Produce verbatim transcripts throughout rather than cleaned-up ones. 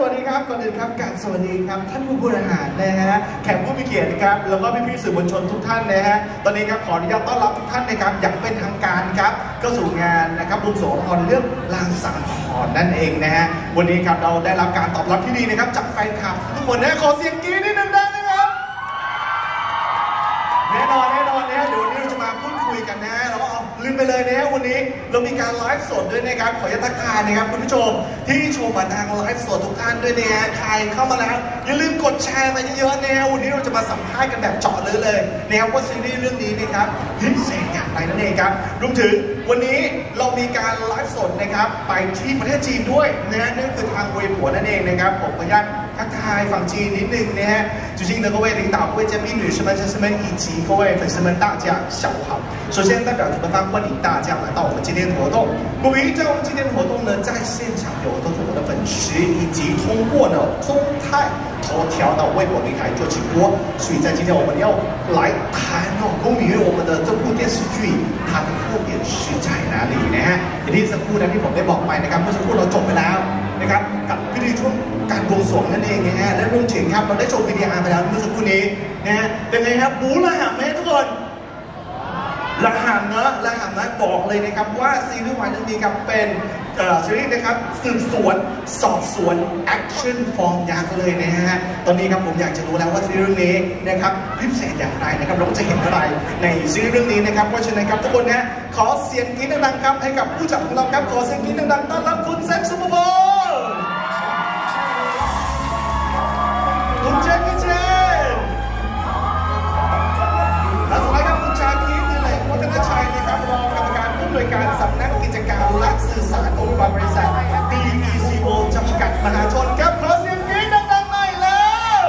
วัสดีครับก่อนอื่นครับการสวัสดีครับท่านผู้บริหารนะฮะแขกผู้มีเกียรติครับแล้วก็พี่ๆสื่อมวลชนทุกท่านนะฮะตอนนี้ครับขออนุญาตต้อนรับทุกท่านนะครับอย่างเป็นทางการครับเข้าสู่งานนะครับบวงสรวงละครเรื่องลางสังหรณ์นั่นเองนะฮะวันนี้ครับเราได้รับการตอบรับที่ดีนะครับจากแฟนคลับทุกคนนะขอเสียงกรี๊ดนิดนึงได้ไหมครับแน่นอนแน่นอนนะเดี๋ยววันนี้เราจะมาพูดคุยกันนะแล้วก็ลืมไปเลยนะวันนี้เรามีการไลฟ์สดด้วยนะครับขออนุญาตทักทายนะครับคุณผู้ชมที่ชมผ่านทางไลฟ์สดทุกท่านด้วยนะใครเข้ามาแล้วอย่าลืมกดแชร์มาเยอะๆนะวันนี้เราจะมาสัมภาษณ์กันแบบเจาะลึกเลยนะครับว่าซีรีส์เรื่องนี้นะครับพิเศษอย่างไรนั่นเองครับรวมถึงวันนี้เรามีการไลฟ์สดนะครับไปที่ประเทศจีนด้วยนะนั่นคือทางเว็บหัวนั่นเองนะครับผมขออนุญาตทักทายฝั่งจีนนิดนึงนะฮะ主席的各位领导、各位嘉宾、女士们、先生们以及各位粉丝们，大家下午好。首先代表主办方欢迎大家来到我们今天的活动。由于在我们今天的活动呢，在现场有都是我的粉丝，以及通过呢中泰头条到微博平台做直播，所以在今天我们要来谈哦，关于我们的这部电视剧它的特点是在哪里นะฮะอย่างที่สักครู่นั้นที่ผมได้บอกไปนะครับเมื่อสักครู่เราจบไปแล้วนะครับกับพิธีช่วงการบวงสรวงนั่นเองนะฮะและรวมถึงครับเราได้ชมวิดีอาร์ไปแล้วเมื่อสักครู่นี้นะฮะเป็นไงครับบู๊ระห่ำไหมทุกคนระห่ำเนอะระห่ำนะบอกเลยนะครับว่าซีรีส์วายเรื่องนี้ครับเป็นซีรีส์นะครับสืบสวนสอบสวนแอคชั่นฟอร์มยักษ์เลยนะฮะตอนนี้ครับผมอยากจะรู้แล้วว่าซีรีส์เรื่องนี้นะครับพิเศษอย่างไรนะครับเราจะเห็นอะไรในซีรีส์เรื่องนี้นะครับเพราะฉะนั้นครับทุกคนนะขอเสียงกรี๊ดดังๆครับให้กับผู้จัดของเราครับขอเสียงกรี๊ดดังๆต้อนรับคุณแซคซุปเปอร์โบว์คุณเจนคุณเจนและสุดท้ายครับคุณชาคิดนี่แหละวัฒนชัยนะครับรองกรรมการผู้อำนวยการสำนักกิจการและสื่อสารองค์กรบริษัท ดี อี ซี โอ จำกัดมหาชนครับขอเสียงกรี๊ดดังๆหน่อยแล้ว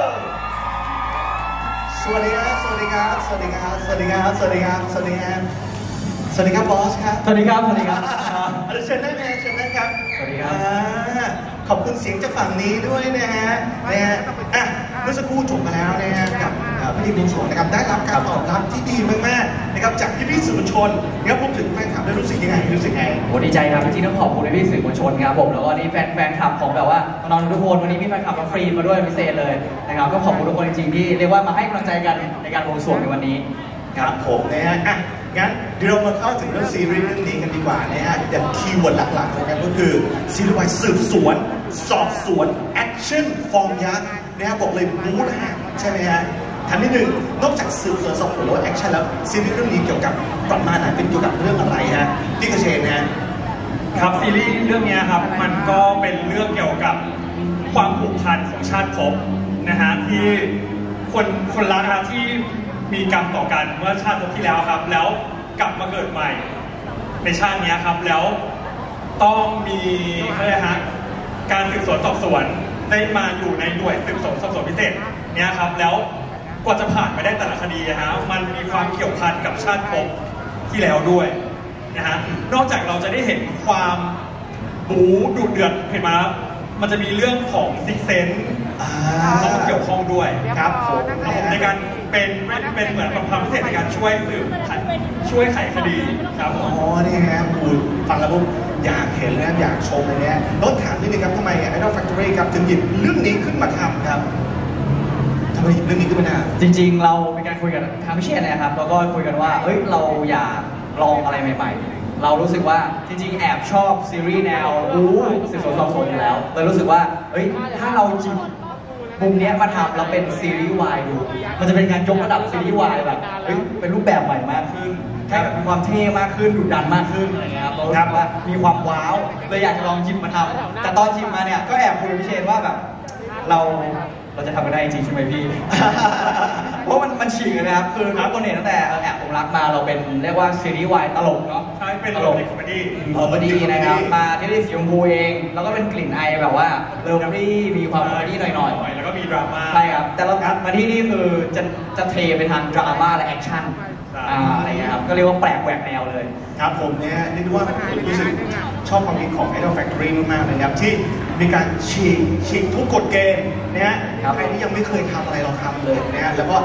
สวัสดีครับสวัสดีครับสวัสดีครับสวัสดีครับสวัสดีครับสวัสดีครับสวัสดีครับบอสครับสวัสดีครับสวัสดีครับเชิญได้ไหมเชิญได้ครับสวัสดีครับขอบคุณเสียงจากฝั่งนี้ด้วยนะฮะนะฮะอ่ะเมื่อสักครู่จบมาแล้วนะฮะกับพิธีบวงสรวงนะครับได้รับการตอบรับที่ดีมากๆนะครับจากพี่ๆสื่อมวลชนนะครับรวมถึงแฟนคลับได้รู้สึกยังไงรู้สึกไงโอ้ดีใจครับจริงๆต้องขอบคุณพี่ๆสื่อมวลชนครับผมแล้วก็นี่แฟนแฟนคลับของแบบว่าน้องทุกคนวันนี้มีแฟนคลับมาฟรีมาด้วยพิเศษเลยนะครับก็ขอบคุณทุกคนจริงๆที่เรียกว่ามาให้กำลังใจกันในการบวงสรวงในวันนี้ครับผมนะฮะอ่ะงั้นเดี๋ยวเรามาเข้าถึงเรื่องซีรีส์เรื่องนี้กันดีกว่านะฮะแต่คีย์เวิร์ดหลักๆนะครับก็คือซีรีส์วายสืบสวนสอบสวนแอคชั่นฟอร์มยักษ์นะฮะบอกเลยบู๊นะฮะใช่ไหมฮะทันที่หนึ่งนอกจากสืบสวนสอบสวนแล้วแอคชั่นแล้วซีรีส์เรื่องนี้เกี่ยวกับประมาณไหนเป็นเกี่ยวกับเรื่องอะไรฮะพี่กระเชนนะครับซีรีส์เรื่องนี้ครับมันก็เป็นเรื่องเกี่ยวกับความผูกพันของชาติภพนะฮะที่คนคนรักนะที่มีกรรมต่อกันเมื่อชาติภพที่แล้วครับแล้วกลับมาเกิดใหม่ในชาตินี้ครับแล้วต้องมีอะไรฮะการสืบสวนสอบสวนได้มาอยู่ในหน่วยสืบสวนสอบสวนพิเศษเนี่ยครับแล้วกว่าจะผ่านไปได้แต่ละคดีฮะมันมีความเกี่ยวพันกับชาติภพที่แล้วด้วยนะฮะนอกจากเราจะได้เห็นความบู๊ดุเดือดเห็นไหมมันจะมีเรื่องของซิกเซนเข้ามาเกี่ยวข้องด้วยครับผมในการเป็นเป็นเหมือนความพิเศษในการช่วยสืบช่วยไขคดีครับอ๋อนี่ฮะคุณฟังแล้วผมอยากเห็นและอยากชมเลยเนี่ยแล้วถามนิดนึงครับทำไม Idol Factory ครับถึงหยิบเรื่องนี้ขึ้นมาทำครับทำไมหยิบเรื่องนี้ขึ้นมาทำจริงๆเราเป็นการคุยกันทางพิเชษนะครับแล้วก็คุยกันว่าเฮ้ยเราอยากลองอะไรใหม่ๆเรารู้สึกว่าจริงๆแอบชอบซีรีส์แนวบู๊สืบสวนสอบสวนอยู่แล้วเลยรู้สึกว่าเฮ้ยถ้าเราจิบมุมนี้มาทำเราเป็นซีรีส์วายดูมันจะเป็นการยกระดับซีรีส์วายแบบเฮ้ยเป็นรูปแบบใหม่มากขึ้นให้แบบมีความเท่มากขึ้นดุดันมากขึ้นอะไรเงี้ยครับเราคิดว่ามีความว้าวเลยอยากจะลองจิบมาทำแต่ตอนจิบมาเนี่ยก็แอบคุยกับพี่เชนว่าแบบเราเราจะทำกันได้จริงใช่ไหมพี่ เพราะมันมันฉีกนะครับคือทุกคนเห็นตั้งแต่แอบผมรักมาเราเป็นเรียกว่าซีรีส์วายตลกเนาะใช่เป็นตลกคอมเมดี้คอมเมดี้นะครับมาที่ได้สีชมพูเองแล้วก็เป็นกลิ่นไอแบบว่าเลิฟรี่มีความคอมเมดี้หน่อยๆแล้วก็มีดราม่าใช่ครับแต่เรามาที่นี่คือจะจะเทไปทางดราม่าและแอคชั่นอะไรเงี้ยครับก็เรียกว่าแปลกแหวกแนวเลยครับผมเนี่ยนี่ดูว่ารู้สึกชอบความคิดของ Idol Factory มากๆเลยครับที่มีการฉีกฉีกทุกกฎเกณฑ์นะฮะใครที่ยังไม่เคยทำอะไรเราทำเลยนะฮะแล้วก็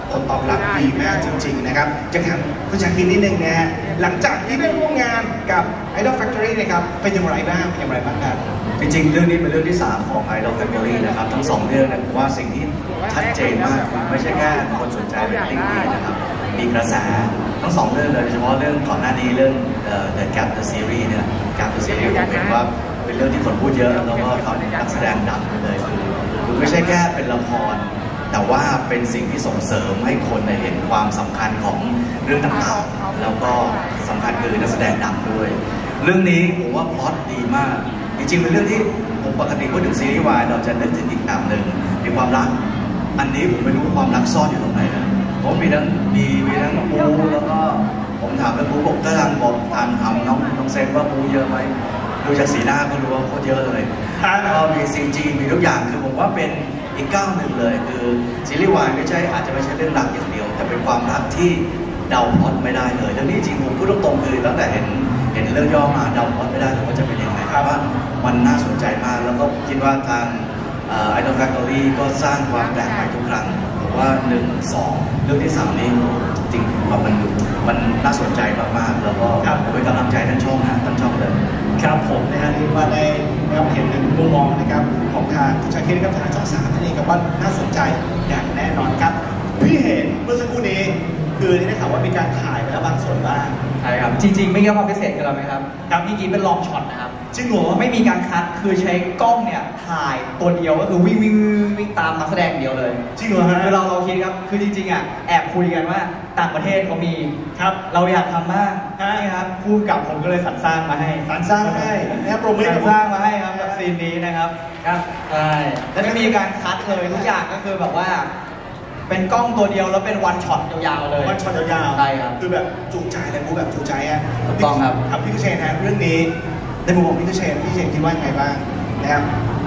ผลตอบรับดีมากจริงๆนะครับจะถามคุณชาคิดนิดนึงนะฮะหลังจากที่ได้ร่วมงานกับ Idol Factory นะครับเป็นอย่างไรบ้างเป็นอย่างไรบ้างครับจริงๆ เรื่องนี้เป็นเรื่องที่สามของ Idol Family นะครับทั้งสองเรื่องเนี่ยผมว่าสิ่งที่ชัดเจนมากไม่ใช่แค่คนสนใจเรื่องนี้นะครับมีกระแสทั้งสองเรื่องเลยโดยเฉพาะเรื่องก่อนหน้านี้เรื่อง The Gap The Series เนี่ย Gap The Series ผมเห็นว่าเป็นเรื่องที่คนพูดเยอะแล้วก็เขานักแสดงดังไปเลยคือคือไม่ใช่แค่เป็นละครแต่ว่าเป็นสิ่งที่ส่งเสริมให้คนได้เห็นความสำคัญของเรื่องต่างๆแล้วก็สำคัญคือนักแสดงดังด้วย เรื่องนี้ผมว่าพล็อตดีมากจริงๆเป็นเรื่องที่ผมปกติพูดถึงซีรีส์วายเราจะนึกถึงอีกแบบหนึ่งมีความรักอันนี้ผมไม่รู้ความรักซ่อนอยู่ตรงไหนนะผมมีทั้งมีมีทั้งปูแล้วก็ผมถามแล้วปูบอกถ้าทางบอกทางทำน้องน้องเซนว่าปูเยอะไหมดูจากสีหน้าก็รู้ว่าโคตรเยอะเลยก็มีซีจีมีทุกอย่างคือผมว่าเป็นอีกก้าวหนึ่งเลยคือซีรีส์วายไม่ใช่อาจจะไม่ใช่เรื่องรักอย่างเดียวแต่เป็นความรักที่เดาพล็อตไม่ได้เลยแล้วนี่จริงผมพูดตรงๆคือตั้งแต่เห็นเห็นเรื่องย่อมาเดาพล็อตไม่ได้เลยว่าจะเป็นยังไงครับว่ามันน่าสนใจมากแล้วก็คิดว่าทางไอดอลแฟคทอรี่ก็สร้างความแปลกใหม่ทุกครั้งผมว่าหนึ่งสองเรื่องที่สามนี่จริงว่ามันมันน่าสนใจมากๆแล้วก็เป็นกำลังใจทั้งช่องนะทั้งช่องเลยครับผมนะฮะนี่ว่าได้รับเห็นหนึ่งมุมมองนะครับของทางคุณชาคิดกับทางช่องสามนั่นเองกับว่าน่าสนใจอย่างแน่นอนครับพี่เห็นเมื่อสักครู่นี้คือได้ข่าวว่ามีการถ่ายไปแล้วบางส่วนบ้างใช่ครับจริงๆไม่เกี่ยวกับความพิเศษกันหรอไหมครับครับเมื่อกี้เป็นลองช็อตนะครับจริงเหรอไม่มีการคัดคือใช้กล้องเนี่ยถ่ายตัวเดียวก็คือวิ่งวิ่งวิ่งตามนักแสดงเดียวเลยจริงเหรอฮะคือเราเราคิดครับคือจริงๆอ่ะแอบคุยกันว่าต่างประเทศเขามีครับเราอยากทำบ้างนี่ครับพูดกับผมก็เลยสรรสร้างมาให้สรรสร้างให้นะโปรโมทสร้างมาให้ครับกับซีนนี้นะครับครับใช่แล้วไม่มีการคัดเลยทุกอย่างก็คือแบบว่าเป็นกล้องตัวเดียวแล้วเป็นวันช็อตยาวๆเลยวันช็อตยาวๆใช่ครับคือแบบจูงใจเลยกูแบบจูงใจอ่ะถูกต้องครับครับพี่กุเชนนะเรื่องนี้ในมุมของพี่กุเชนพี่กุเชนคิดว่าไงบ้างนะครับ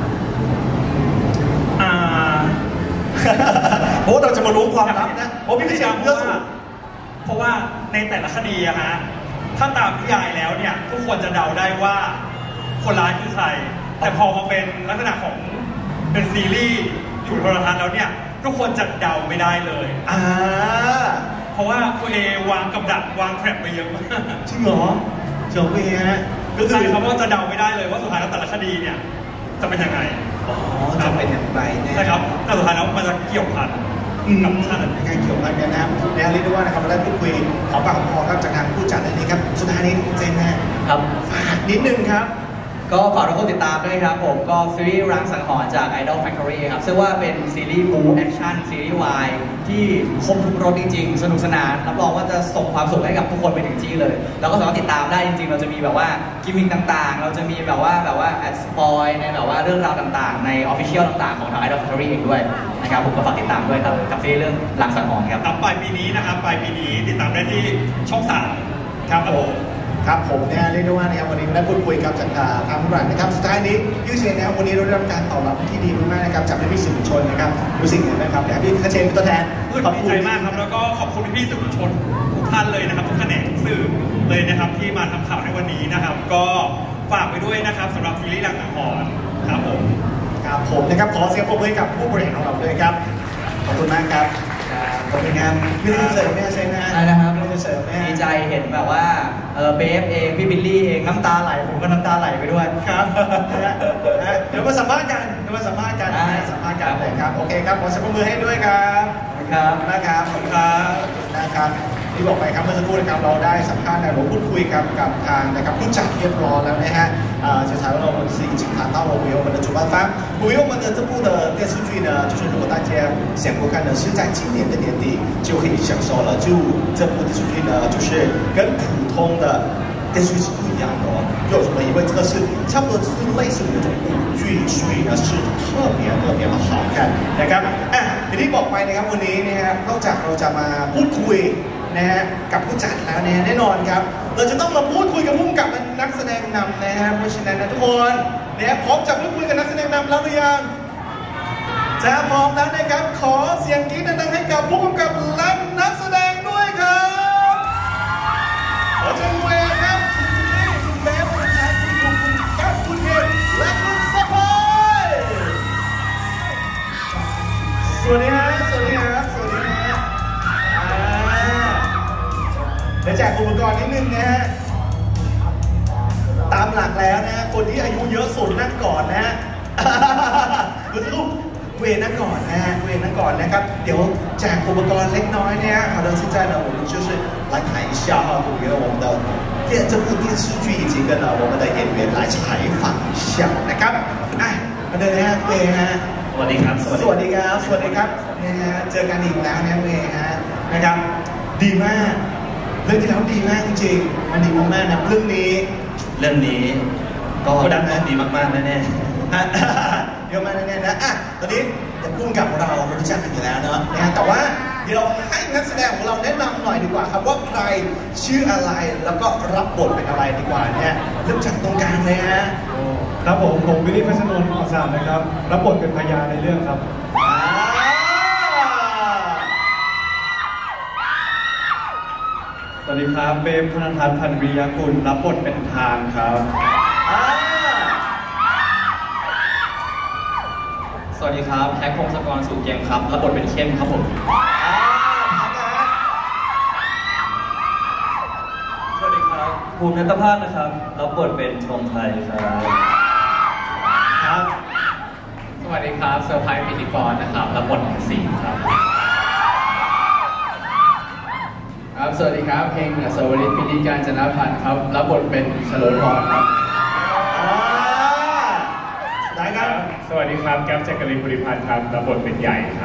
อ่าโอ้เราจะมารู้ความลับนะโอ้พี่กุเชนเรื่องเพราะว่าในแต่ละคดีอะฮะถ้าตามนิยายแล้วเนี่ยทุกคนจะเดาได้ว่าคนร้ายคือใครแต่พอมาเป็นลักษณะของเป็นซีรีส์อยู่โทรทัศน์แล้วเนี่ยทุกคนจะเดาไม่ได้เลยอ่าเพราะว่าคุณเอวางกับดักวางแทร็ปไปเยอะมากจริงเหรอเจ๋งเลยฮะก็คือเขาว่าจะเดาไม่ได้เลยว่าสุดท้ายแล้วแต่ละคดีเนี่ยจะเป็นยังไงอ๋อจะเป็นอย่างไรเนี่ยใช่ครับแต่สุดท้ายแล้วมันจะเกี่ยวพันกับชาติในการเกี่ยวพันกันนะครับแล้วเรียกได้ว่านะครับเราได้พูดคุยขอปากขอคอครับจากทางผู้จัดนั่นเองครับสุดท้ายนี้เจนนะครับฝากนิดนึงครับก็ฝากทุกคนติดตามด้วยครับผมก็ซีรีส์รังสังหรณ์จาก Idol Factory ครับซึ่งว่าเป็นซีรีส์บู๊แอคชั่นซีรีส์วายที่ครบทุกรสจริงๆสนุกสนานรับรองว่าจะส่งความสุขให้กับทุกคนไปถึงที่เลยแล้วก็สามารถติดตามได้จริงๆเราจะมีแบบว่ากิมมิคต่างๆเราจะมีแบบว่าแบบว่าแอดสปอยในแบบว่าเรื่องราวต่างๆในออฟฟิเชียลต่างๆของทาง Idol Factory เองด้วยนะครับผมก็ฝากติดตามด้วยครับกับซีรีส์เรื่องรังสังหรณ์ครับปลายปีนี้นะครับปลายปีนี้ติดตามได้ที่ช่องสามครับผมครับผมเนี่ยเรียกได้ว่านะครับวันนี้ได้พูดคุยกับจากทางผู้บริหารนะครับสุดท้ายนี้พี่เชนนะครับวันนี้เราได้รับการตอบรับที่ดีมากๆนะครับจากพี่สื่อมวลชนนะครับรู้สึกยังไงนะครับอยากให้พี่เชนเป็นตัวแทนขอบคุณใจมากครับแล้วก็ขอบคุณพี่สื่อมวลชนทุกท่านเลยนะครับทุกแขนงสื่อเลยนะครับที่มาทำข่าวในวันนี้นะครับก็ฝากไว้ด้วยนะครับสำหรับซีรีส์รังสังหรณ์ครับผมครับผมนะครับขอเสียงปรบมือให้กับผู้บริหารของเราด้วยครับขอบคุณมากครับขอบคุณครับพี่เสริมแม่ใช่ไหมนะครับพี่เสริมแม่ดีใจเห็นแบบว่าเออเบฟเองพี่บิลลี่เองน้ำตาไหลผมก็น้ำตาไหลไปด้วยครับเดี๋ยวมาสัมภาษณ์กันเดี๋ยวมาสัมภาษณ์กันสัมภาษณ์กันเลยครับโอเคครับขอเสียงปรบมือให้ด้วยครับครับนะครับขอบคุณครับนะครับที่บอกไปครับเมื่อสักครู่นะครับเราได้สัมภาษณ์ในหลวงพูดคุยกับกับทางนะครับผู้จัดเรียบร้อยแล้วนะฮะ接下来我们是已经谈到了为我们的主办方，为我们的这部的电视剧呢，就是如果大家想观看呢，是在今年的年底就可以享受了。就这部电视剧呢，就是跟普通的电视剧是不一样的哦。又有什么？因为这个是差不多是类似于那种舞剧，所以呢是特别特别的好看นะครับอ่ะทีนี้บอกไปนะครับวันนี้นะฮะนอกจากเราจะมาพูดคุยนะฮะกับผู้จัดแล้วนะแน่นอนครับเราจะต้องมาพูดคุยกับผู้กำกับและนักแสดงนำนะฮะเพราะฉะนั้นนะทุกคนเนี่ยพร้อมจะพูดคุยกับนักแสดงนำแล้วหรือยังจะพร้อมแล้วนะครับขอเสียงกรี๊ดดังๆให้กับผู้กำกับและนักแสดงด้วยครับขอเชิญเวรครับคุณเบฟคุณแอนคุณคุณกับคุณเกศและคุณสปอยสวัสดีฮะสวัสดีฮะสวัสดีฮะดี๋ยวแจกอุปกรณ์นิดนึงนะฮะตามหลักแล้วนะฮะคนที่อายุเยอะสุดนั่งก่อนนะฮะคุณลูกเวนั่งก่อนนะฮะเวนั่งก่อนนะครับเดี๋ยวแจกอุปกรณ์เล็กน้อยเนี่ย好的现在呢我们就是来看一下哈这个我们的电这部电视剧以及跟呢我们的演员来采访一下นะครับอ่ะมาเดินนะฮะเวฮะสวัสดีครับสวัสดีครับสวัสดีครับนะฮะเจอกันอีกแล้วนะเวฮะนะครับดีมากเรื่องที่แล้วดีมากจริงๆมันดีมากๆนะเรื่องนี้เรื่องนี้ก็ดังดีมากๆแน่ๆเยอะมากแน่ๆนะอ่ะตอนนี้จะพุ่งกับเราเรารู้จักกันอยู่แล้วเนาะนะฮะแต่ว่าเดี๋ยวให้นักแสดงของเราแนะนำหน่อยดีกว่าครับว่าใครชื่ออะไรแล้วก็รับบทเป็นอะไรดีกว่าเนี่ยเริ่มจากตรงกลางเลยฮะครับผมผมวิลลี่พัชรนนท์อักษรนะครับรับบทเป็นพยานในเรื่องครับอ่าสวัสดีครับเบมธนทัศน์พันวียกุลรับบทเป็นทานครับอ่าสวัสดีครับแท็กพงศกรสุเกียงครับรับบทเป็นเข้มครับผมอ่าทำนะฮะสวัสดีครับภูมินัตภาคนะครับรับบทเป็นชงไทยครับครับสวัสดีครับเซอร์ไพรส์พิธีกรนะครับรับบทเป็นสิงห์ครับครับสวัสดีครับเพลงสวริตพิธีการจนพันธ์ครับรับบทเป็นฉลองพรครับอ่าได้ครับสวัสดีครับแก๊ปแจ็คกะลินบุริพันธ์ครับรับบทเป็นใหญ่ครับ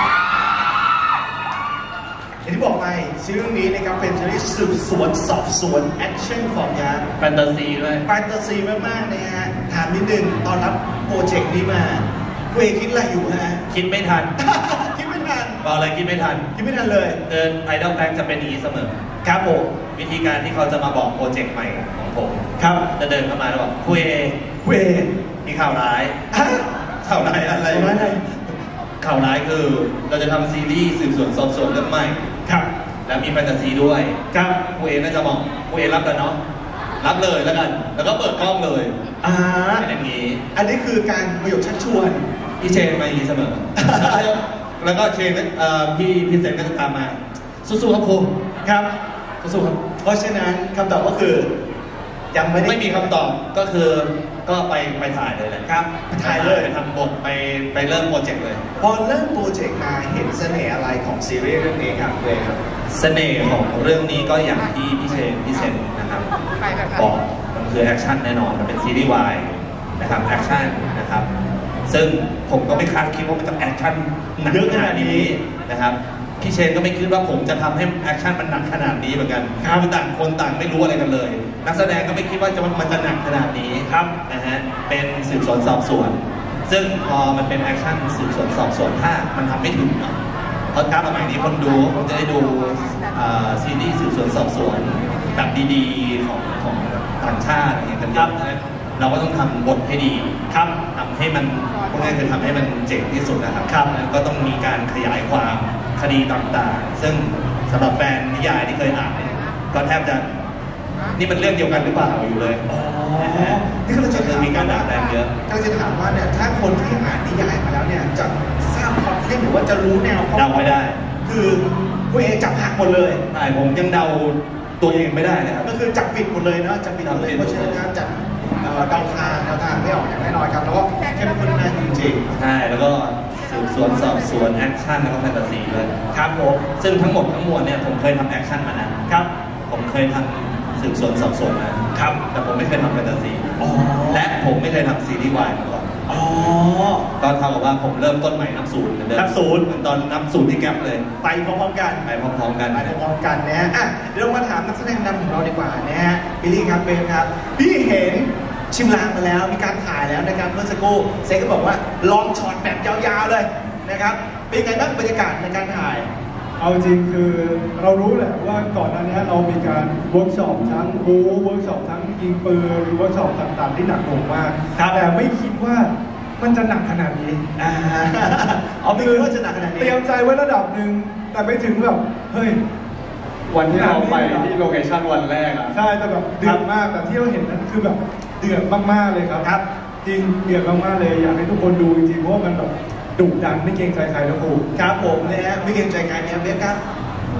อย่างที่บอกไปซีรีส์นี้นะครับเป็นซีรีส์สืบสวนสอบสวนแอคชั่นของยาแฟนตาซีด้วยแฟนตาซีมากๆนะฮะถามนิดนึงตอนรับโปรเจกต์นี้มาเวคิดอะไรอยู่ฮะคิดไม่ทันคิดไม่ทันบอกอะไรคิดไม่ทันคิดไม่ทันเลยเดินไอดอลแบงค์จะเป็นอย่างนี้เสมอครับผมวิธีการที่เขาจะมาบอกโปรเจกต์ใหม่ของผมครับจะเดินเข้ามาแล้วบอกคุยเองเวมีข่าวร้ายฮะข่าวร้ายอะไรข่าวร้ายอะไรข่าวร้ายคือเราจะทำซีรีส์สืบสวนสอบสวนเรื่องใหม่ครับแล้วมีแฟนตาซีด้วยครับคุยเองน่าจะบอกคุยเองรับกันเนาะรับเลยแล้วกัน แล้วก็เปิดกล้องเลยอ่าเป็นอย่างนี้อันนี้คือการประโยคชักชวนพี่เชนมาอย่างนี้เสมอ แล้วก็เชนเอ่อพี่พี่เซนก็จะตามมาสู้ๆครับครูครับสู้ๆครับเพราะฉะนั้นคำตอบก็คือ ยังไม่ได้ไม่มีคำตอบก็คือก็ไปไปถ่ายเลยแหละครับไปถ่ายเลยไปทำบทไปไปเริ่มโปรเจกต์เลยพอเริ่มโปรเจกต์มาเห็นเสน่ห์อะไรของซีรีส์เรื่องนี้ครับเวครับเสน่ห์ของเรื่องนี้ก็อย่างที่พี่เชนพี่เซนนะครับบอกมันคือแอคชั่นแน่นอนมันเป็นซีรีส์วายนะครับแอคชั่นนะครับซึ่งผมก็ไม่คาดคิดว่ามันจะแอคชั่นหนักขนาดนี้นะครับพี่เชนก็ไม่คิดว่าผมจะทำให้แอคชั่นมันหนักขนาดนี้เหมือนกันคือต่างคนต่างไม่รู้อะไรกันเลย นักแสดงก็ไม่คิดว่าจะมันจะหนักขนาดนี้ครับนะฮะเป็นสืบสวนสอบสวน ซึ่งพอมันเป็นแอคชั่นสืบสวนสอบสวนถ้ามันทำไม่ถึงเนาะเพราะสมัยนี้คนดูผมจะได้ดูซีรีส์สืบสวนสอบสวนแบบดีๆของของต่างชาติอะไรอย่างเงี้ยกันเยอะนะเราก็ต้องทำบทให้ดีครับทำให้มันพวกนี้คือทำให้มันเจ๋งที่สุดนะครับครับก็ต้องมีการขยายความคดีต่างๆ ซึ่งสำหรับแฟนนิยายที่เคยอ่านเนี่ยก็แทบจะนี่มันเรื่องเดียวกันหรือเปล่าอยู่เลยนะฮะนี่ก็เลยจะจะมีการดัดแปลงเยอะก็จะถามว่าเนี่ยถ้าคนที่อ่านนิยายมาแล้วเนี่ยจะทราบพล็อตเรื่องหรือว่าจะรู้แนวเดาไม่ได้คือตัวเองจับหักหมดเลยใช่ผมยังเดาตัวเองไม่ได้เลยครับก็คือจับผิดหมดเลยเนาะจับผิดหมดเลยเพราะฉะนั้นการจับเอ่อเดาทางเดาทางไม่ออกอย่างแน่นอนครับแล้วก็เข้มข้นมากจริงใช่แล้วก็สืบสวนสอบสวนแอคชั่นแล้วก็แฟนตาซีด้วยๆครับผมซึ่งทั้งหมดทั้งมวลเนี่ยผมเคยทำแอคชั่นมานะครับ ผมเคยทำสืบสวนสอบสวนนะครับ แต่ผมไม่เคยทำแฟนตาซีอ๋อและผมไม่เคยทำซีรีส์วายมาก่อนอ๋อตอนเท่ากับว่าผมเริ่มต้นใหม่นับศูนย์เหมือนเดิมนับศูนย์เหมือนตอนนับศูนย์ที่แก๊ปเลยไปพร้อมๆกันไปพร้อมๆกันไปพร้อมๆกันนะฮะอ่ะเดี๋ยวเรามาถามนักแสดงนำของเราดีกว่านะฮะบิลลี่ครับเบมครับพี่เห็นชิมลางมาแล้วมีการถ่ายแล้วนะครับเมื่อสักครู่เซก็บอกว่าลองช็อตแบบยาวๆเลยนะครับเป็นไงบ้างบรรยากาศในการถ่ายเอาจริงคือเรารู้แหละว่าก่อนหน้านี้เรามีการเวิร์กช็อปทั้งบู๊เวิร์กช็อปทั้งยิงปืนเวิร์กช็อปต่างๆที่หนักหน่วงมากแต่ไม่คิดว่ามันจะหนักขนาดนี้อ่าเอาไม่คิดว่าจะหนักขนาดนี้เตรียมใจไว้ระดับหนึ่งแต่ไม่ถึงแบบเฮ้ยวันที่เราไปที่โลเคชั่นวันแรกอะใช่แต่แบบเดือดมากแต่ที่เราเห็นนั้นคือแบบเดือดมากๆเลยครับครับจริงเดือดมากๆเลยอยากให้ทุกคนดูจริงๆเพราะว่ามันแบบดุดันไม่เกรงใจใครนะครูครับผมนะฮะไม่เกรงใจใครเนี่ยเบสครับ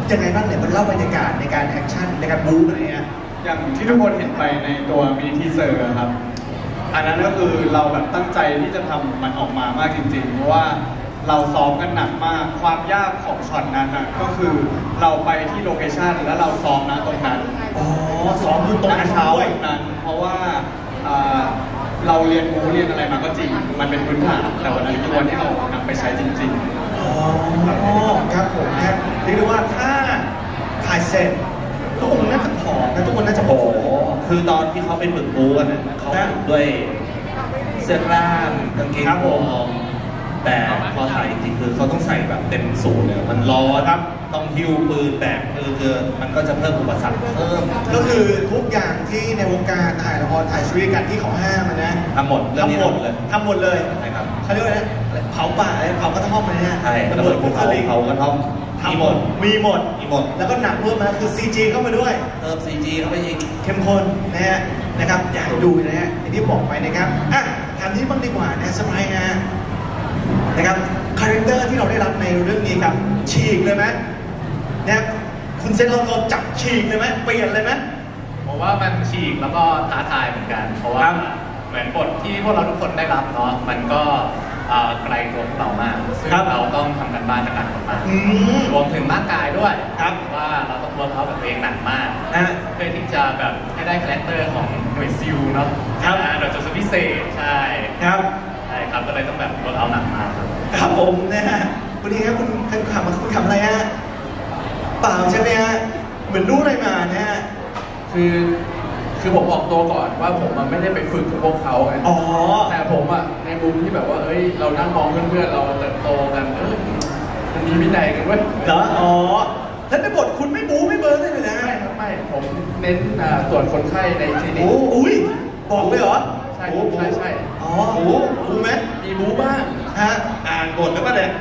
ยังไงบ้างเนี่ยมันเล่าบรรยากาศในการแอคชั่นในการบู๊อะไรเงี้ยอย่างที่ทุกคนเห็นไปในตัวมินิทีเซอร์ครับ อันนั้นก็คือเราแบบตั้งใจที่จะทำมันออกมามากจริงๆ เพราะว่าเราซ้อมกันหนักมาก ความยากของช็อตนั้นนะก็คือเราไปที่โลเคชั่นแล้วเราซ้อมนะตรงนั้นอ๋อซ้อมคือตรงนั้นเช้าด้วยนั้น เพราะว่าอ่าเราเรียนรู้เรียนอะไรมาก็จริง มันเป็นพื้นฐาน แต่วันนั้นคือวันที่เรานำไปใช้จริงๆอ๋อครับผมครับเรียกได้ว่าถ้าถ่ายเสร็จทุกคนน่าจะผอมนะทุกคนน่าจะผอโอ้มโหคือตอนที่เขาเป็นฝึกบูกันน่ะเขาฝึกด้วยเสื้อกล้ามกางเกงครับผมวอร์มแต่พอถ่ายจริงๆคือเขาต้องใส่แบบเต็มสูทเลยมันร้อนครับต้องหิ้วปืนแบกคือคือมันก็จะเพิ่มอุปสรรคเพิ่มก็คือทุกอย่างที่ในวงการถ่ายละครถ่ายซีรีส์กันที่เขาห้ามอะนะทำหมดเรื่องนี้ทำหมดทำหมดเลยทำหมดเลยใช่ครับเขาเรียกว่าอะไรเผาป่าอะไรเผากระท่อมอะไรเนี่ยใช่ระระเบิเบิดดภูภูเขาเขาเขากระท่อมมีหมดมีหมดมีหมดแล้วก็หนักร่วมมาคือ ซี จี เข้ามาด้วยเติมซีจีเข้าไปอีกเข้มข้นนะฮะนะครับอยากดูนะฮะอย่างที่บอกไปนะครับอ่ะถามที่บ้างดีกว่านะสบายนะนะครับคาแรคเตอร์ที่เราได้รับในเรื่องนี้ครับฉีกเลยไหมนะครับคุณเซนเราเราจับฉีกเลยไหมเปลี่ยนเลยไหมผมว่ามันฉีกแล้วก็ท้าทายเหมือนกัน เพราะว่าครับเหมือนบทที่พวกเราทุกคนได้รับเนาะมันก็เอ่อไกลตัวพวกเรามากซึ่งครับเราต้องทำกันบ้านกันหนักมากอืมรวมถึงร่างกายด้วยครับว่าเราต้องเวิร์กเอาท์กับตัวเองหนักมากนะเพื่อที่จะแบบให้ได้คาแรคเตอร์ของหน่วยซิลเนาะครับอ่าหน่วยจุดพิเศษใช่ครับใช่ครับก็เลยต้องแบบเวิร์กเอาท์หนักมากครับครับผมนะฮะคุณนี่ครับคุณคุณขำคุณขำอะไรฮะเปล่าใช่ไหมฮะเหมือนรู้อะไรมานะฮะคือคือผมออกตัวก่อนว่าผมอะไม่ได้ไปฝึกกับพวกเขาไงอ๋อแต่ผมอะในมุมที่แบบว่าเอ้ยเรานั่งมองเพื่อนๆเราเติบโตกันเออมันมีวินัยกันเว้ยเหรออ๋อแล้วในบทคุณไม่บู๊ไม่เบิร์นเลยนะไม่ครับไม่ผมเน้นอ่าตรวจคนไข้ในคลินิโอ้กอุ้ยบอกเลยเหรอใช่โอ้โหใช่ใช่อ๋อบู๊บู๊ไหมมีบู๊บ้างฮะอ่านบทแล้วก็เลย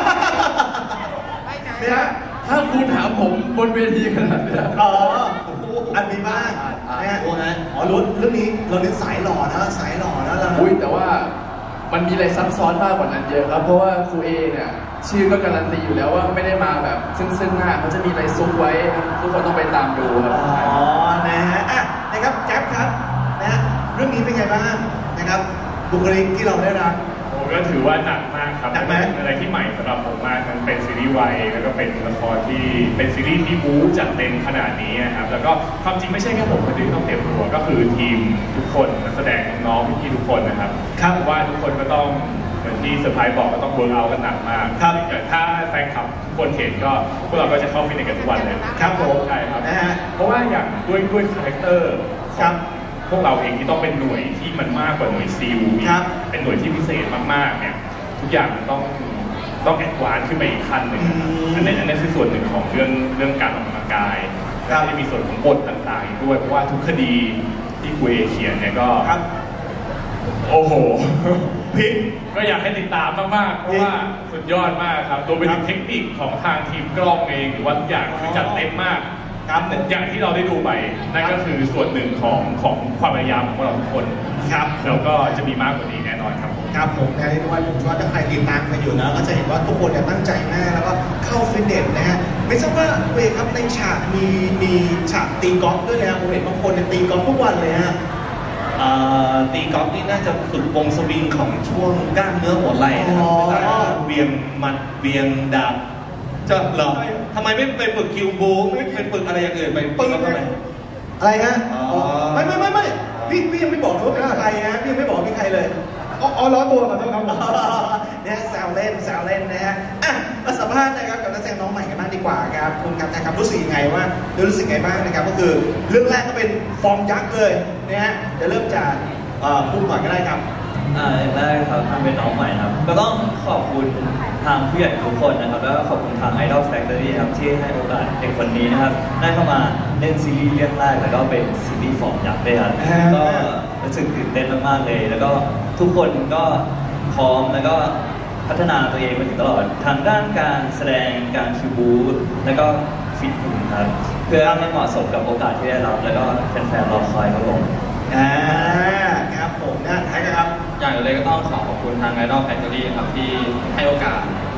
เนี่ยถ้าคุณถามผมบนเวทีขนาดเนี้ยอ๋ออันมีบ้างอ่าอ่านะฮะโอ้ฮะอ๋อรู้เรื่องนี้เราเน้นสายหล่อนะสายหล่อนะเราอุ้ยแต่ว่ามันมีอะไรซับซ้อนมากกว่านั้นเยอะครับ เพราะว่าครูเอเนี่ยชื่อก็การันตีอยู่แล้วว่าไม่ได้มาแบบซึ่งซึ่งหน้าเขาจะมีอะไรซุกไว้ทุกคนต้องไปตามดูครับอ๋อนะฮะอ่ะนะครับแจ๊บครับนะฮะเรื่องนี้เป็นไงบ้างนะครับบุคลิกที่เราได้รับผมก็ถือว่าหนักมากครับหนักไหมเป็นอะไรที่ใหม่สำหรับผมมากมันเป็นซีรีส์วายแล้วก็เป็นละครที่เป็นซีรีส์ที่บู๊จัดเต็มขนาดนี้นะครับแล้วก็ความจริงไม่ใช่แค่ผมคนเดียวที่ต้องเตรียมตัวก็คือทีมทุกคนนักแสดงน้องๆพี่ๆทุกคนนะครับครับเพราะว่าทุกคนก็ต้องเหมือนที่เซอร์ไพรส์บอกก็ต้องเวิร์กเอาท์กันหนักมากครับอย่างถ้าแฟนคลับทุกคนเห็นก็พวกเราก็จะเข้าฟิตเนสกันทุกวันเลยครับผมใช่ครับนะฮะเพราะว่าอย่างด้วยด้วยคาแรคเตอร์ครับพวกเราเองที่ต้องเป็นหน่วยที่มันมากกว่าหน่วยซีลอีกครับเป็นหน่วยที่พิเศษมากๆเนี่ยทุกอย่างมันต้องต้องแอดวานซ์ขึ้นไปอีกขั้นหนึ่งนะครับอืมอันนี้อันนี้คือส่วนหนึ่งของเรื่องเรื่องการออกกำลังกายครัแล้วบจะมีส่วนของบทต่างๆอีกด้วยเพราะว่าทุกคดีที่คุยเขียนเนี่ยก็ครับโอ้โหพลิกก็อยากให้ติดตามมากๆ เพราะว่าสุดยอดมากครับตัวเป็นเทคนิคของทางทีมกล้องเองหรือว่าทุกอย่างคือจัดเต็มมากครับอย่างที่เราได้ดูไปนั่นก็คือส่วนหนึ่งของของความพยายามของพวกเราทุกคนครับแล้วก็จะมีมากกว่านี้แน่นอนครับผมครับผมนะเรียกว่าผมว่าถ้าใครติดตามกันอยู่นะก็จะเห็นว่าทุกคนเนี่ยตั้งใจมากแล้วก็เข้าฟิตเนสนะฮะไม่ทราบว่าเวย์ครับในฉากมีมีฉากตีกอล์ฟด้วยนะผมเห็นบางคนเนี่ยตีกอล์ฟทุกวันเลยฮะเอ่อตีกอล์ฟนี่น่าจะฝึกวงสวิงของช่วงกล้ามเนื้อหัวไหล่นะครับอ๋อเวลาเวียงหมัดเวียงดาบจะเหรอทำไมไม่ไปฝึกคิวบูไม่ไปฝึกอะไรอย่างอื่นไปฝึกทำไมอะไรฮะอ๋อไม่ไม่ไม่ไม่พี่พี่ยังไม่บอกเลยว่าเป็นใครฮะพี่ยังไม่บอกเป็นใครเลยอ๋ออ๋อร้อนตัวก่อนนะครับผมเนี่ยแซวเล่นแซวเล่นนะฮะอ่ะมาสัมภาษณ์นะครับกับนักแสดงน้องใหม่กันบ้างดีกว่าครับคุณกับนะครับรู้สึกยังไงว่ารู้สึกไงบ้างนะครับก็คือเรื่องแรกก็เป็นฟอร์มยักษ์เลยนะฮะเดี๋ยวเริ่มจากเอ่อพูดก่อนก็ได้ครับอ่าอย่างแรกครับทำเป็นน้องใหม่ครับ ก็ต้องขอบคุณทางผู้ใหญ่ทุกคนนะครับ แล้วก็ขอบคุณทาง Idol Factory ครับที่ให้โอกาสเด็กคนนี้นะครับ ได้เข้ามาเล่นซีรีส์เรื่องแรกแล้วก็เป็นซีรีส์ฟอร์มยักษ์ด้วยครับอ่าก็รู้สึกตื่นเต้นมากๆเลย แล้วก็ทุกคนก็พร้อมแล้วก็พัฒนาตัวเองมาถึงตลอดทางด้านการแสดงการคิวบูแล้วก็ฟิตหุ่นครับเพื่อให้เหมาะสมกับโอกาสที่ได้รับแล้วก็แฟนๆรอคอยครับผมอ่าครับผมนะท้ายนะครับอย่างอื่นเลยก็ต้องขอขอบคุณทาง Idol Factory ครับที่ให้โอกาสผ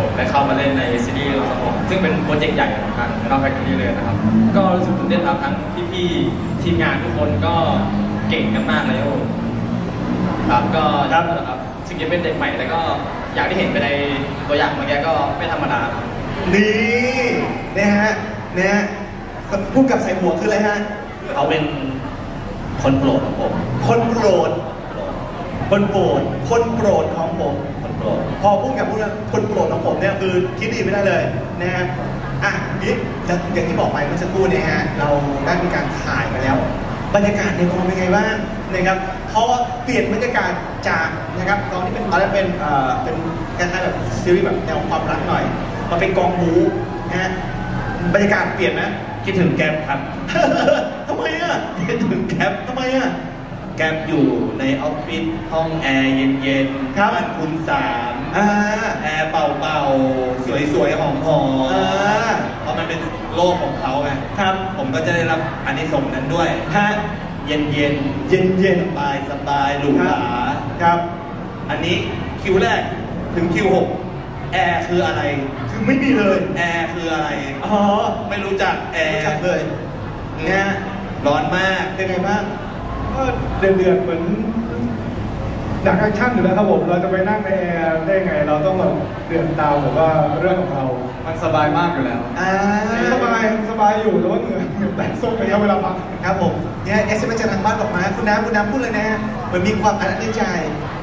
ผมได้เข้ามาเล่นในซีรีส์ของผมซึ่งเป็นโปรเจกต์ใหญ่ของทางนอกแฟคทอรี่เลยนะครับก็รู้สึกตื่นเต้นครับทั้งพี่ๆทีมงานทุกคนก็เก่งกันมากเลยครับก็ครับครับถึงจะเป็นเด็กใหม่แต่ก็อย่างที่เห็นไปในตัวอย่างเมื่อกี้ก็ไม่ธรรมดาครับนี่นะฮะนะฮะพูดกับใส่หัวคืออะไรฮะเขาเป็นคนโปรดของผมคนโปรดคนโปรดคนโปรดของผมคนโปรดพอพูดกับพูดคนโปรดของผมเนี่ยคือคิดดีไม่ได้เลยนะฮะอ่ะนี่อย่างที่บอกไปเมื่อสักครู่เนี่ยฮะเราได้มีการถ่ายมาแล้วบรรยากาศในกองเป็นไงบ้างนะครับพอเปลี่ยนบรรยากาศจากนะครับกองที่เป็นอะไรเป็นเอ่อเป็นคล้ายๆแบบซีรีส์แบบแนวความรักหน่อยมาเป็นกองบู๊นะฮะบรรยากาศเปลี่ยนไหมคิดถึงแก๊ปครับทำไมอ่ะคิดถึงแก๊ปทำไมอ่ะแก๊ปอยู่ในออฟฟิศห้องแอร์เย็นๆบ้านคุณสามแอร์เป่าๆสวยๆหอมๆเพราะมันเป็นโลกของเขาไงครับผมก็จะได้รับอานิสงส์นั้นด้วยฮะเย็นเย็นเย็นเย็นสบายสบายหรูหราครับอันนี้คิวแรกถึงคิวหกแอร์คืออะไรคือไม่มีเลยแอร์คืออะไรอ๋อไม่รู้จักแอร์รู้จักเลยเนี่ยร้อนมากเป็นไงบ้างก็เดือดเดือดเหมือนหนังแอคชั่นอยู่แล้วครับผมเราจะไปนั่งในแอร์ได้ไงเราต้องแบบเดือดตามแบบว่าเรื่องของเรามันสบายมากอยู่แล้วอ่าสบายสบายอยู่แต่ว่าเหนื่อยเหนื่อยแตกส้มไปครับเวลาพักครับผมเนี่ยเอสเอ็มเอสจากทางบ้านบอกมาคุณน้ำคุณน้ำพูดเลยนะเหมือนมีความอันนั้นในใจ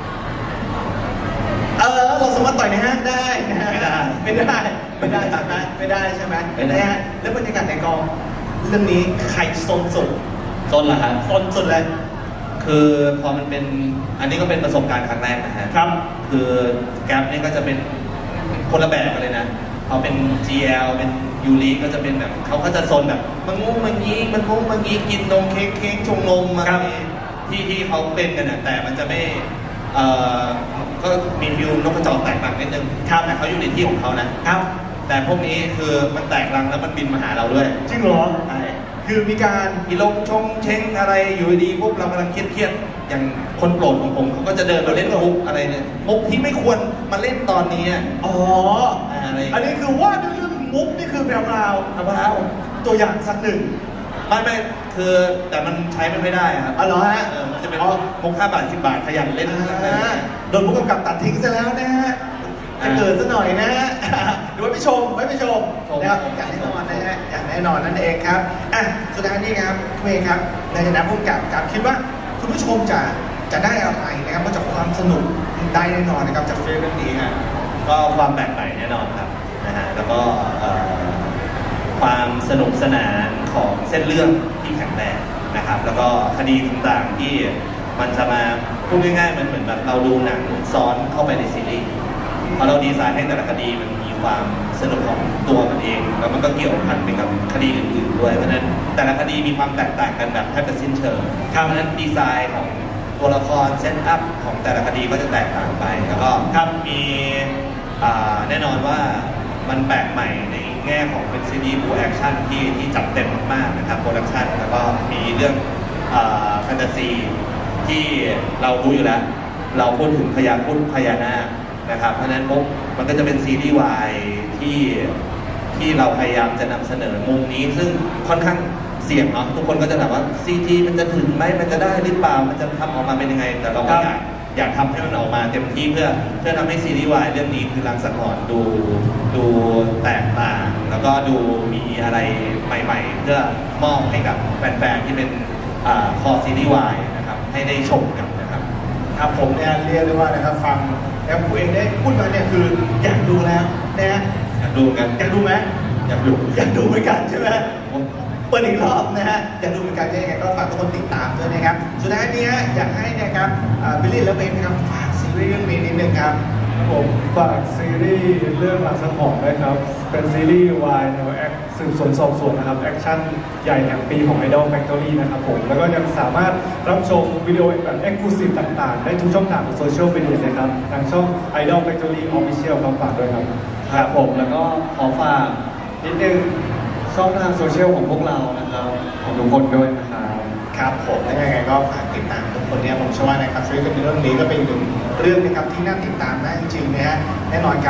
เออเราสามารถต่อยในห้างได้ไม่ได้ไม่ได้ไม่ได้ใช่ไหมไม่ได้ใช่ไหมไม่ได้แล้วบรรยากาศในกองเรื่องนี้ใครโซนสุดโซนเหรอครับโซนสุดเลยคือพอมันเป็นอันนี้ก็เป็นประสบการณ์ครั้งแรกนะฮะครับคือแก๊ปนี่ก็จะเป็นคนละแบบกันเลยนะพอเป็น จี แอล เป็นยูริก็จะเป็นแบบเขาก็จะโซนแบบมันงุ้งมันยี้มันงุ้งมันยี้กินนมเค้กเค้กชงนมมาที่ที่เขาเป็นกันนะแต่มันจะไม่เอ่อก็มีฟิวนกกระจอกแตกต่างนิดนึงครับแต่เขาอยู่ในที่ของเขานะครับแต่พวกนี้คือมันแตกรังแล้วมันบินมาหาเราด้วยจริงเหรอใช่คือมีการอีลงชงเช้งอะไรอยู่ดีปุ๊บเรากำลังเครียดๆอย่างคนโปรดของผมเขาก็จะเดินมาเล่นมุกอะไรเนี่ยมุกที่ไม่ควรมาเล่นตอนนี้อ๋ออะไรอันนี้คือว่าเรื่องมุกนี่คือแพรวๆแพรวตัวอย่างสักหนึ่งไม่ไม่คือแต่มันใช้ไม่ค่อยได้ครับอ๋อเหรอฮะมันจะเป็นมุกห้าบาทสิบบาทขยันเล่นโดนมุกกำกับตัดทิ้งซะแล้วนะฮะจะเกิดซะหน่อยนะฮะหรือว่าไปชมไม่ไปชมนะครับอย่างแน่นอนนะฮะอย่างแน่นอนนั่นเองครับอ่ะสุดท้ายนี้ครับคุณเองครับในฐานะผู้กำกับครับคิดว่าคุณผู้ชมจะจะได้อะไรนะครับก็จากความสนุกได้แน่นอนนะครับจากฟิล์มเรื่องนี้ฮะก็ความแปลกใหม่แน่นอนครับนะฮะแล้วก็ความสนุกสนานของเส้นเรื่องที่แข็งแรงนะครับแล้วก็คดีต่างๆที่มันจะมาพูดง่ายๆมันเหมือนแบบเราดูหนังซ้อนเข้าไปในซีรีส์พอเราดีไซน์ให้แต่ละคดีมันมีความสนุกของตัวมันเองแล้วมันก็เกี่ยวพันไปกับคดีอื่นๆด้วยเพราะฉะนั้นแต่ละคดีมีความแตกต่างกันแบบแทบจะสิ้นเชิงเพราะฉะนั้นดีไซน์ของตัวละครเซตอัพของแต่ละคดีก็จะแตกต่างไปแล้วก็ครับมีแน่นอนว่ามันแปลกใหม่ในแง่ของเป็นซีรีส์บูแอคชั่นที่ที่จัดเต็มมากๆนะครับโปรดักชั่นแล้วก็มีเรื่องแฟนตาซีที่เรารู้อยู่แล้วเราพูดถึงพญาพุทธพญานาคนะครับเพราะฉะนั้นปุ๊บมันก็จะเป็นซีรีส์วายที่ที่เราพยายามจะนำเสนอมุมนี้ซึ่งค่อนข้างเสี่ยงเนาะทุกคนก็จะถามว่าซีจีมันจะถึงไหมมันจะได้หรือเปล่ามันจะทำออกมาเป็นยังไงแต่เราก็อยากอยากทำให้มันออกมาเต็มที่เพื่อเพื่อทำให้ซีรีส์วายเรื่องนี้คือรังสรรค์ดูดูแตกต่างแล้วก็ดูมีอะไรใหม่ๆเพื่อมอบให้กับแฟนๆที่เป็นคอซีรีส์วายนะครับให้ได้ชมกันนะครับครับผมเนี่ยเรียกได้ว่านะครับฟังแล้วคุณเองได้พูดมาเนี่ยคืออยากดูแล้วนะอยากดูกันอยากดูไหมอยากดูอยากดูเหมือนกันใช่ไหมเปิดอีกรอบนะฮะอยากดูเหมือนกันยังไงก็ฝากทุกคนติดตามด้วยนะครับสุดท้ายนี้อยากให้นะครับบิลลี่และเบนนะครับฝากซีรีส์เรื่องนี้นิดนึงครับผมฝากซีรีส์เรื่องหลักสมองด้วยครับเป็นซีรีส์วายแนวแอคสืบสวนสอบสวนนะครับแอคชั่นใหญ่แห่งปีของ Idol Factory นะครับผมแล้วก็ยังสามารถรับชมวิดีโอแบบ Exclusive ต่างๆได้ทุกช่องทางของโซเชียลมีเดียนะครับทางช่อง Idol Factory Official ครับฝากด้วยครับครับผมแล้วก็ขอฝากนิดนึงช่องทางโซเชียลของพวกเรานะครับของทุกคนด้วยนะครับครับผมและยังไงก็ฝากติดตามทุกคนเนี่ยผมเชื่อว่านะครับซีรีส์เรื่องนี้ก็เป็นหนึ่งเรื่องนะครับที่น่าติดตามนะจริงๆนะฮะแน่นอนครับ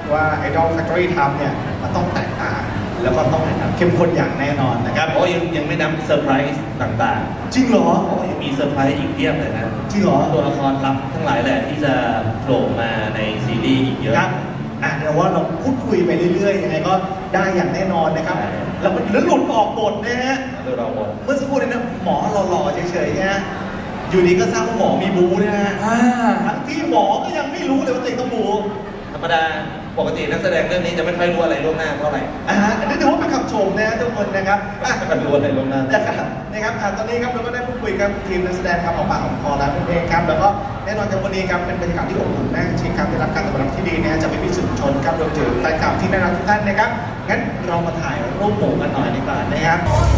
ว่า Idol Factory ทำเนี่ยมันต้องแตกต่างแล้วก็ต้องเข้มข้นอย่างแน่นอนนะครับเพราะยังยังไม่นับเซอร์ไพรส์ต่างๆจริงเหรอเพราะยังมีเซอร์ไพรส์อีกเพียบเลยนะจริงเหรอตัวละครลับทั้งหลายแหละที่จะโผล่มาในซีรีส์อีกเยอะครับอ่ะเดี๋ยวว่าเราพูดคุยไปเรื่อยๆยังไงก็ได้อย่างแน่นอนนะครับใช่แล้วมันแล้วหลุดออกบทนะฮะเรื่องเราหมดเมื่อสักครู่นี้นะหมอหล่อๆเฉยๆนะฮะอยู่ดีก็ทราบว่าหมอมีบูนะฮะอ่าทั้งที่หมอก็ยังไม่รู้เลยว่าตัวเองต้องบูธรรมดาปกตินักแสดงเรื่องนี้จะไม่ค่อยรู้อะไรล่วงหน้าเท่าไหร่อ่าอันนี้ถือว่าเป็นคำชมนะฮะทุกคนนะครับอ่ะไม่ค่อยรู้อะไรล่วงหน้านะครับนะครับอ่ะตอนนี้ครับเราก็ได้พูดคุยกับทีมนักแสดงครับของปากของคอแล้วนั่นเองครับแล้วก็แน่นอนจากวันนี้ครับเป็นบรรยากาศที่อบอุ่นมากจริงครับได้รับการตอบรับที่ดีนะฮะจากพี่ๆสื่อมวลชนครับรวมถึงแฟนคลับที่น่ารักทุกท่านนะครับงั้นเรามาถ่ายรูปหมู่กันหน่อยดีกว่านะครับ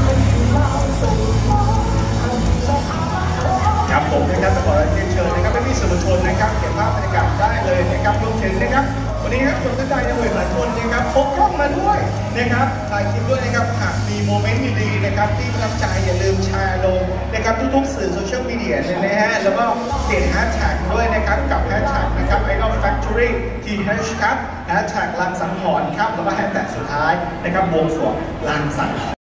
ครับผมนะครับขอเรียนเชิญนะครับพี่ๆสื่อมวลชนนะครับเก็บภาพบรรยากาศได้เลยนะครับรวมถึงนะครับวันนี้ครับคนท่านใดยังเหลือหลายคนนะครับพกกล้องมาด้วยนะครับถ่ายคลิปด้วยนะครับหากมีโมเมนต์ดีๆนะครับที่ประทับใจอย่าลืมแชร์ลงนะครับทุกๆสื่อโซเชียลมีเดียเลยนะฮะแล้วก็ติดแฮชแท็กด้วยนะครับกับแฮชแท็กนะครับ Idol Factory ที เอช ครับแฮชแท็กลางสังหรณ์ครับแล้วก็แฮชแท็กสุดท้ายนะครับบวงสรวงลางสังหรณ์